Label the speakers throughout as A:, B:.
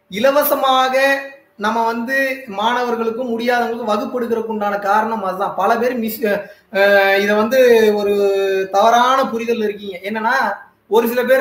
A: இலவசமாக நம்ம மாணவர்களுக்கும் முடியாதவங்களுக்கும் வகுப்பு எடுக்கிறதுக்கு உண்டான காரணம் அதுதான். பல பேர் இத ஒரு தவறான புரிதல் இருக்கீங்க. என்னன்னா, ஒரு சில பேர்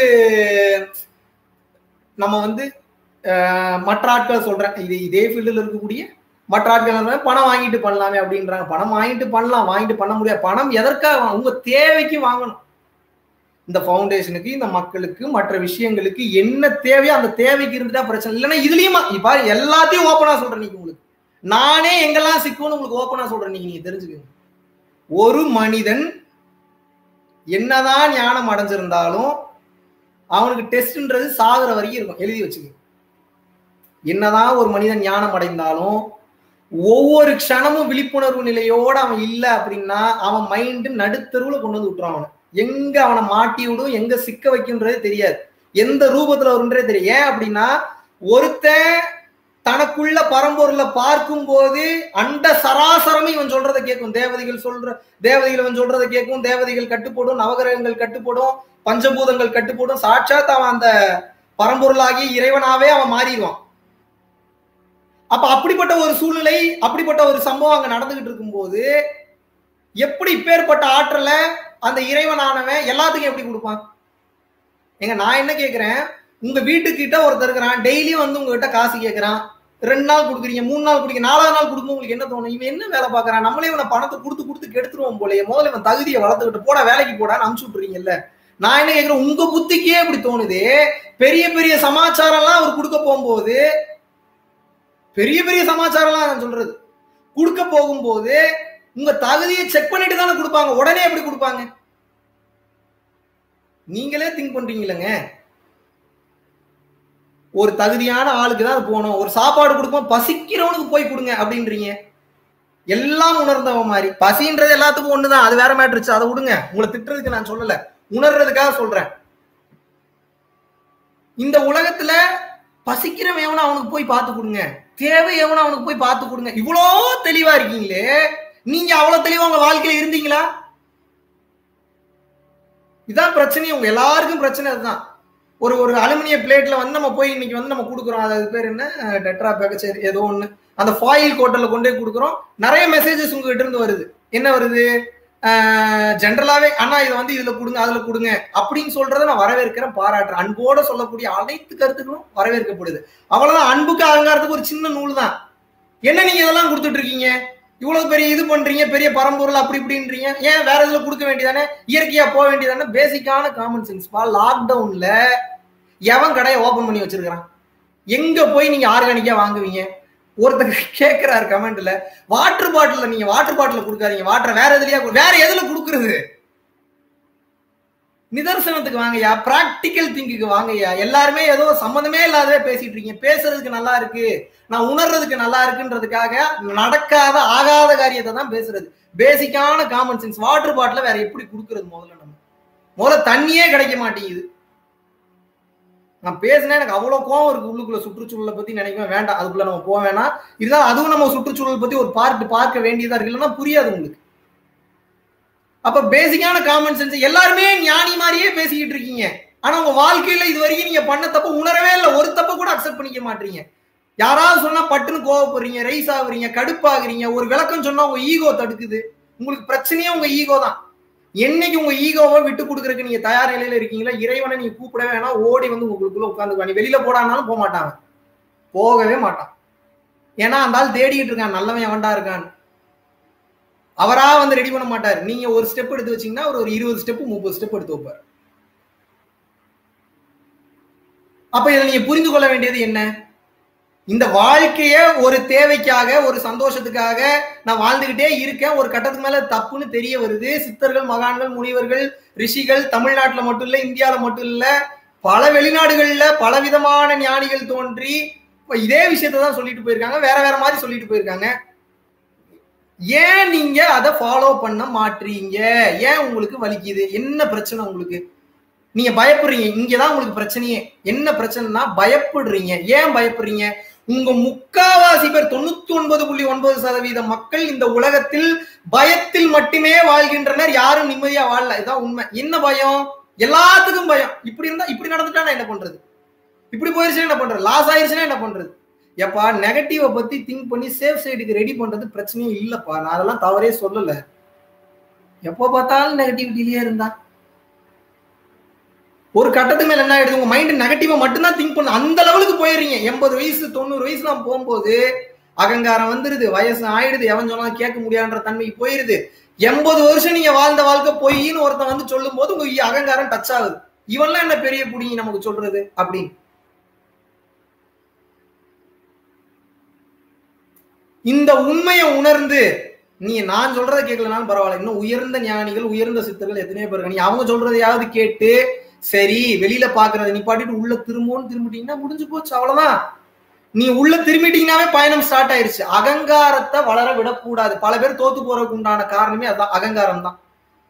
A: நம்ம மற்ற ஆட்கள் சொல்றேன், இதே ஃபீல்டில் இருக்கக்கூடிய மற்ற ஆட்கள் பணம் வாங்கிட்டு பண்ணலாமே அப்படின்றாங்க. பணம் வாங்கிட்டு பண்ணலாம், வாங்கிட்டு பண்ண முடியாது. பணம் எதற்காக? உங்க தேவைக்கு வாங்கணும். இந்த ஃபவுண்டேஷனுக்கு, இந்த மக்களுக்கு, மற்ற விஷயங்களுக்கு என்ன தேவையோ அந்த தேவைக்கு இருந்துட்டா பிரச்சனை. இல்லைன்னா இதுலயும் இப்ப எல்லாத்தையும் ஓப்பனா சொல்றேன். நீங்க உங்களுக்கு நானே எங்கெல்லாம் சிக்கும்னு உங்களுக்கு ஓப்பனா சொல்றேன். நீங்க தெரிஞ்சுக்கோங்க. ஒரு மனிதன் என்னதான் ஞானம் அடைஞ்சிருந்தாலும் அவனுக்கு டெஸ்ட்ன்றது சாகுற வரைக்கும் இருக்கும். எழுதி வச்சுக்க. என்னதான் ஒரு மனிதன் ஞானம் அடைந்தாலும் ஒவ்வொரு க்ஷணமும் விழிப்புணர்வு நிலையோட அவன் இல்லை அப்படின்னா அவன் மைண்டு நடுத்தருவுல கொண்டு வந்து விட்டுறான். அவனை எங்க அவனை மாட்டி விடும், எங்க சிக்க வைக்கின்றதே தெரியாது, எந்த ரூபத்துல வருன்றதே தெரியும். ஏன் அப்படின்னா, ஒருத்தன் தனக்குள்ள பரம்பொருளை பார்க்கும் போது அண்ட சராசரமே இவன் சொல்றதை கேட்கும். தேவதைகள் இவன் சொல்றதை கேட்கும். தேவதைகள் கட்டுப்படும், நவகிரகங்கள் கட்டுப்படும், பஞ்சபூதங்கள் கட்டுப்படும். சாட்சாத் அவன் அந்த பரம்பொருளாகி இறைவனாவே அவன் மாறிடுவான். அப்ப அப்படிப்பட்ட ஒரு சூழ்நிலை, அப்படிப்பட்ட ஒரு சம்பவம் அங்க நடந்துகிட்டு இருக்கும் போது எப்படி இப்பேற்பட்ட ஆற்றலை அந்த இறைவனானவன் எல்லாத்துக்கும் எப்படி கொடுப்பான்? எங்க நான் என்ன கேட்கிறேன், உங்க வீட்டுக்கிட்ட ஒருத்தர் இருக்கிறான், டெய்லியும் உங்ககிட்ட காசு கேட்கிறான். 2 நாள் கொடுக்குறீங்க, 3 நாள் கொடுக்குறீங்க, 4வது நாள் கொடுக்கும். உங்களுக்கு என்ன தோணும்? இவன் என்ன வேலை பார்க்கறான்? நம்மளே இவனை பணத்தை கொடுத்து கெடுத்துருவோம் போலயே. முதல்ல இவன் தகுதியை வளர்த்துக்கிட்டு போட, வேலைக்கு போடான்னு அனுப்பிச்சு விட்டுறீங்கல்ல. நான் என்ன கேட்கிறேன், உங்க புத்திக்கே இப்படி தோணுது. பெரிய பெரிய சமாச்சாரம்லாம் அவர் கொடுக்க போகும்போது, பெரிய பெரிய சமாச்சாரம்லாம் நான் சொல்றது கொடுக்க போகும்போது உங்க தகுதியை செக் பண்ணிட்டு தானே கொடுப்பாங்க. உடனே எப்படி கொடுப்பாங்க? நீங்களே திங்க் பண்றீங்களங்க. ஒரு தகுதியான ஆளுக்கு தான் போகணும். ஒரு சாப்பாடு கொடுக்கும், பசிக்கிறவனுக்கு போய் கொடுங்க அப்படின்றீங்க. எல்லாம் உணர்ந்தவன் மாதிரி. பசின்றது எல்லாத்துக்கும் ஒண்ணுதான், அது வேற மேட்ருச்சு, அதை விடுங்க. உங்களை திட்டுறதுக்கு நான் சொல்லல, உணர்றதுக்காக சொல்றேன். இந்த உலகத்துல பசிக்கிறவன் எவனா அவனுக்கு போய் பார்த்து கொடுங்க, தேவை எவனா அவனுக்கு போய் பார்த்து கொடுங்க. இவ்வளோ தெளிவா இருக்கீங்களே, நீங்க அவ்வளவு தெளிவா உங்க வாழ்க்கையில இருந்தீங்களா? இதான் பிரச்சனை. உங்க எல்லாருக்கும் பிரச்சனை அதுதான். ஒரு அலுமினிய பிளேட்ல நம்ம போய் இன்னைக்கு நம்ம கொடுக்குறோம். அது பேர் என்ன, டெட்ரா பேக் ஏதோ ஒண்ணு, அந்த ஃபாயில் கோட்டர்ல கொண்டே கொடுக்குறோம். நிறைய மெசேஜஸ் உங்ககிட்ட இருந்து வருது. என்ன வருது? ஜென்ரலாவே அண்ணா இதை இதுல கொடுங்க, அதுல கொடுங்க அப்படின்னு சொல்றதை நான் வரவேற்கிறேன், பாராட்டுறேன். அன்போட சொல்லக்கூடிய அனைத்து கருத்துக்களும் வரவேற்கப்படுது. அவ்வளவுதான். அன்புக்கு அலங்காரத்துக்கு ஒரு சின்ன நூல் தான். என்ன நீங்க இதெல்லாம் கொடுத்துட்டு இருக்கீங்க? இவ்வளவு பெரிய இது பண்றீங்க, பெரிய பரம்பொருள் அப்படி இப்படின்றீங்க. ஏன் வேற இதுல கொடுக்க வேண்டியதானே, இயற்கையா போக வேண்டியதானே? பேசிக்கான காமன் சென்ஸ். லாக்டவுன்ல எவன் கடையை ஓபன் பண்ணி வச்சிருக்கிறான்? எங்க போய் நீங்க ஆர்கானிக்கா வாங்குவீங்க? ஒருத்தர் கேட்கிறாரு கமெண்ட்ல, வாட்டர் பாட்டில் நீங்க வாட்டர் பாட்டில் கொடுக்காதீங்க, வாட்டர் வேற எதுலயா, வேற எதுல கொடுக்கறது? நிதர்சனத்துக்கு வாங்கய்யா, பிராக்டிக்கல் திங்குக்கு வாங்கய்யா. எல்லாருமே ஏதோ சம்மந்தமே இல்லாதவே பேசிட்டு இருக்கீங்க. பேசுறதுக்கு நல்லா இருக்கு, நான் உணர்றதுக்கு நல்லா இருக்குன்றதுக்காக நடக்காத ஆகாத காரியத்தை தான் பேசுறது. பேசிக்கான காமன் சென்ஸ். வாட்டர் பாட்டில வேற எப்படி கொடுக்கறது? முதல்ல தண்ணியே கிடைக்க மாட்டேங்குது. நான் பேசினேன், எனக்கு அவ்வளவு கோவம் இருக்கு உள்ளுக்குள்ள. சுற்றுச்சூழலை பத்தி நினைக்கவே வேண்டாம், அதுக்குள்ள நம்ம போக வேணாம். இதுதான் அதுவும் நம்ம சுற்றுச்சூழல் பத்தி ஒரு பார்க்க வேண்டியதா இருக்கு, இல்லைன்னா புரியாது உங்களுக்கு. அப்ப பேசிக்கான காமன் சென்ஸ். எல்லாருமே ஞானி மாதிரியே பேசிக்கிட்டு இருக்கீங்க. ஆனா உங்க வாழ்க்கையில இது வரைக்கும் நீங்க பண்ண தப்பு உணரவே இல்லை. ஒரு தப்ப கூட அக்செப்ட் பண்ணிக்க மாட்டீங்க. யாராவது சொன்னா பட்டுன்னு கோவப்படுறீங்க, ரைஸ் ஆகுறீங்க, கடுப்பாகுறீங்க. ஒரு விளக்கம் சொன்னா உங்க ஈகோ தடுக்குது. உங்களுக்கு பிரச்சனையே உங்க ஈகோ தான். என்னைக்கு உங்க ஈகோவை விட்டு கொடுக்கறதுக்கு நீங்க தயார் நிலையில இருக்கீங்களா, இறைவனை நீங்க கூப்பிடவே வேணாம், ஓடி உங்களுக்குள்ள உட்காந்துக்குவாங்க. வெளியில போடானாலும் போக மாட்டாங்க, போகவே மாட்டான். ஏன்னா அந்த ஆள் தேடிக்கிட்டு இருக்கான், நல்லவன் எவன்டா இருக்கான்னு. அவரா ரெடி பண்ண மாட்டார். நீங்க ஒரு ஸ்டெப் எடுத்து வச்சீங்கன்னா ஒரு 20 ஸ்டெப் 30 ஸ்டெப் எடுத்து வைப்பார். அப்ப இதை நீங்க புரிந்து கொள்ள வேண்டியது என்ன? இந்த வாழ்க்கைய ஒரு தேவைக்காக, ஒரு சந்தோஷத்துக்காக நான் வாழ்ந்துகிட்டே இருக்கேன். ஒரு கட்டத்துக்கு மேல தப்புன்னு தெரிய வருது. சித்தர்கள், மகான்கள், முனிவர்கள், ரிஷிகள் தமிழ்நாட்டுல மட்டும் இல்ல, இந்தியாவில மட்டும் இல்ல, பல வெளிநாடுகள்ல பலவிதமான ஞானிகள் தோன்றி இதே விஷயத்தான் சொல்லிட்டு போயிருக்காங்க. வேற வேற மாதிரி சொல்லிட்டு போயிருக்காங்க. ஏன் நீங்க அதை ஃபாலோ பண்ண மாட்டீங்க? ஏன் உங்களுக்கு வலிக்குது? என்ன பிரச்சனை உங்களுக்கு? நீங்க பயப்படுறீங்க. இங்கதான் உங்களுக்கு பிரச்சனையே. என்ன பிரச்சனைனா பயப்படுறீங்க. ஏன் பயப்படுறீங்க? உங்க முக்காவாசி பேர் 99.9% மக்கள் இந்த உலகத்தில் பயத்தில் மட்டுமே வாழ்கின்றனர். யாரும் நிம்மதியா வாழல. இதுதான் உண்மை. என்ன பயம்? எல்லாத்துக்கும் பயம். இப்படி இருந்தா, இப்படி நடந்துட்டா நான் என்ன பண்றது? இப்படி போயிருச்சுன்னா என்ன பண்றது, லாஸ் ஆயிருச்சுன்னா என்ன பண்றது? எப்பா நெகட்டிவ பத்தி திங்க் பண்ணி சேஃப் சைடுக்கு ரெடி பண்றது பிரச்சனையே இல்லப்பா. நான் அதெல்லாம் தவறே சொல்லல. எப்போ பார்த்தாலும் நெகட்டிவிட்டிலேயே இருந்தா ஒரு கட்டத்துக்கு மேல என்ன ஆயிடுது, உங்க மைண்ட் நெகட்டிவா மட்டும்தான் திங்க் பண்ண அந்த லெவலுக்கு போயிடுறீங்க. 80 வயசு 90 வயசு நான் போகும்போது அகங்காரம் வந்துருது, வயசு ஆயிடுது, எவன் சொன்னா கேட்க முடியாதுன்ற தன்மைக்கு போயிருது. 80 வருஷம் நீங்க வாழ்ந்த வாழ்க்கை பொய்ன்னு ஒருத்தன் வந்து சொல்லும் போது உங்க அகங்காரம் டச் ஆகுது. இவன்லாம் என்ன பெரிய புடிங்கி நமக்கு சொல்றது அப்படின்னு. இந்த உண்மையை உணர்ந்து நீ நான் சொல்றதை கேட்கலனாலும் பரவாயில்ல, இன்னும் உயர்ந்த ஞானிகள் உயர்ந்த சித்தர்கள் எத்தனையோ பேர், நீ அவங்க சொல்றதையாவது கேட்டு சரி வெளியில பாக்குறத நிப்பாட்டிட்டு உள்ள திரும்பிட்டீங்கன்னா முடிஞ்சு போச்சு, அவ்வளவுதான். நீ உள்ள திரும்பிட்டீங்கன்னாவே பயணம் ஸ்டார்ட் ஆயிருச்சு. அகங்காரத்தை வளர விடக்கூடாது. பல பேர் தோத்து போறதுக்கு உண்டான காரணமே அதான், அகங்காரம் தான்.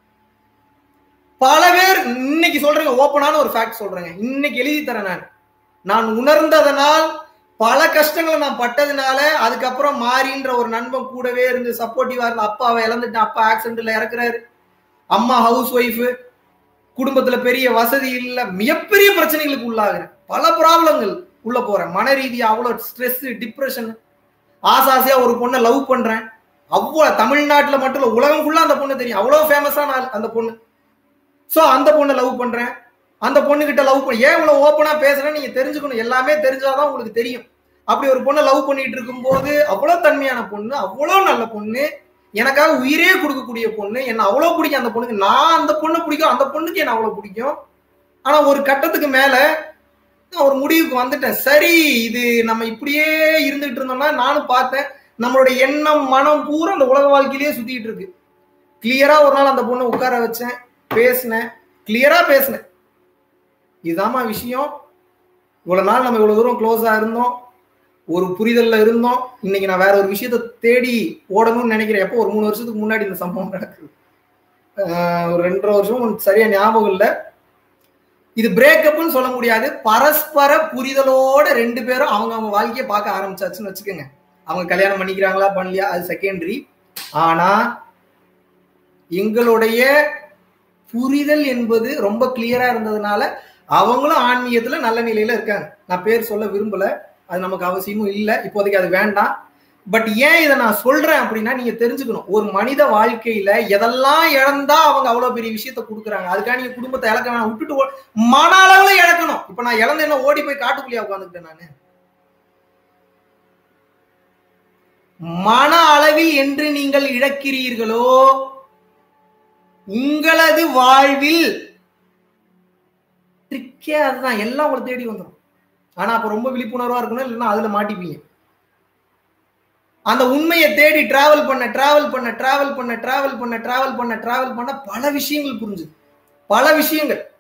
A: பல பேர் இன்னைக்கு சொல்றேங்க, ஓப்பனான ஒரு ஃபேக்ட் சொல்றேங்க, இன்னைக்கு எழுதி தரேன். நான் உணர்ந்ததனால் பல கஷ்டங்களை நான் பட்டதுனால அதுக்கப்புறம் மாறின்ற ஒரு நண்பன் கூடவே இருந்து சப்போர்ட்டிவா இருந்து, அப்பாவை இழந்துட்டேன், அப்பா ஆக்சிடென்ட்ல இறக்குறாரு, அம்மா ஹவுஸ் ஒய்ஃபு, குடும்பத்துல பெரிய வசதி இல்ல, மிகப்பெரிய பிரச்சனைகளுக்கு உள்ளாகிறேன், பல ப்ராப்ளங்கள் உள்ள போறேன், மன ரீதியா அவ்வளவு ஸ்ட்ரெஸ், டிப்ரெஷன். ஆசாசியா ஒரு பொண்ணை லவ் பண்றேன், அவ்வளவு தமிழ்நாட்டுல மட்டும் இல்ல உலகம் ஃபுல்லா அந்த பொண்ணு தெரியும், அவ்வளவு ஃபேமஸான அந்த பொண்ணு. சோ அந்த பொண்ணை லவ் பண்றேன், அந்த பொண்ணு கிட்ட லவ் பண்ண ஏன் இவ்வளவு ஓப்பனா பேசுறேன்னு நீங்க தெரிஞ்சுக்கணும், எல்லாமே தெரிஞ்சாதான் உங்களுக்கு தெரியும். அப்படி ஒரு பொண்ணை லவ் பண்ணிட்டு இருக்கும் போது அவ்வளவு தன்மையான பொண்ணு, அவ்வளவு நல்ல பொண்ணு, எனக்காக உயிரே கொடுக்கக்கூடிய பொண்ணு, என்ன அவ்வளவு பிடிக்கும் அந்த பொண்ணுக்கு, நான் அந்த பொண்ணு பிடிக்கும், அந்த பொண்ணுக்கு என்ன அவ்வளவு பிடிக்கும். ஆனா ஒரு கட்டத்துக்கு மேல ஒரு முடிவுக்கு வந்துட்டேன், சரி இது நம்ம இப்படியே இருந்துகிட்டு இருந்தோம்னா, நானும் பார்த்தேன் நம்மளுடைய எண்ணம் மனம் பூரா அந்த உலக வாழ்க்கையிலேயே சுத்திட்டு இருக்கு. கிளியரா ஒரு நாள் அந்த பொண்ணை உட்கார வச்சேன், பேசினேன், கிளியரா பேசினேன், இதுதாம்மா விஷயம், இவ்வளவு நாள் நம்ம இவ்வளவு தூரம் க்ளோஸா இருந்தோம், ஒரு புரிதல்ல இருந்தோம், இன்னைக்கு நான் வேற ஒரு விஷயத்த தேடி ஓடணும்னு நினைக்கிறேன். எப்போ ஒரு 3 வருஷத்துக்கு முன்னாடி இந்த சம்பவம் நடக்குது, ஒரு 2.5 வருஷம் சரியா ஞாபகம் இல்லை. இது பிரேக்கப்னு சொல்ல முடியாது, பரஸ்பர புரிதலோட 2 பேரும் அவங்க வாழ்க்கையை பார்க்க ஆரம்பிச்சாச்சுன்னு வச்சுக்கோங்க. அவங்க கல்யாணம் பண்ணிக்கிறாங்களா பண்ணலையா அது செகண்டரி. ஆனா எங்களுடைய புரிதல் என்பது ரொம்ப கிளியரா இருந்ததுனால அவங்களும் ஆன்மீகத்துல நல்ல நிலையில இருக்காங்க. நான் பேர் சொல்ல விரும்பல, அது நமக்கு அவசியமும் இல்லை இப்போதைக்கு, அது வேண்டாம். பட் ஏன் இதை நான் சொல்றேன் அப்படின்னா, நீங்க தெரிஞ்சுக்கணும், ஒரு மனித வாழ்க்கையில எதெல்லாம் இழந்தா அவங்க அவ்வளவு பெரிய விஷயத்த கொடுக்குறாங்க. அதுக்காக நீங்க குடும்பத்தை இழக்க வேணாம், விட்டுட்டு மன அளவுல இழக்கணும். இப்ப நான் இழந்த என்ன ஓடி போய் காட்டுக்குள்ளேயே உட்காந்துக்கிட்டேன் நானு. மன அளவில் என்று நீங்கள் இழக்கிறீர்களோ உங்களது வாழ்வில் ட்ரிக்கே அதுதான், எல்லாம் உங்களை தேடி வந்துடும். ஆனா அப்ப ரொம்ப விழிப்புணர்வா இருக்கணும், இல்லைன்னா அதுல மாட்டிப்பீங்க. அந்த உண்மையை தேடி டிராவல் பண்ண பல விஷயங்கள் புரிஞ்சுது, பல விஷயங்கள்.